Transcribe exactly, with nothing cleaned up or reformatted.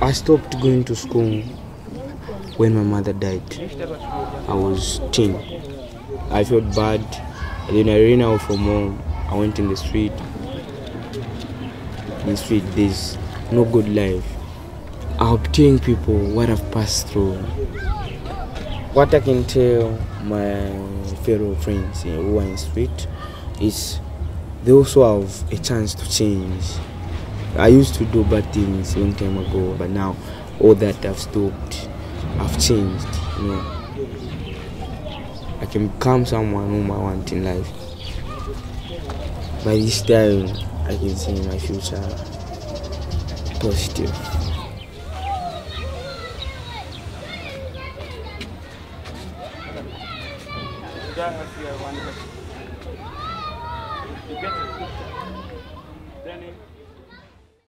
I stopped going to school when my mother died. I was ten. I felt bad. And then I ran out from home. I went in the street. In the street, there's no good life. I'll be telling people what I've passed through. What I can tell my fellow friends who are in the street is they also have a chance to change. I used to do bad things a long time ago, but now all that I've stopped, I've changed, you know. I can become someone whom I want in life. By this time, I can see my future positive. You get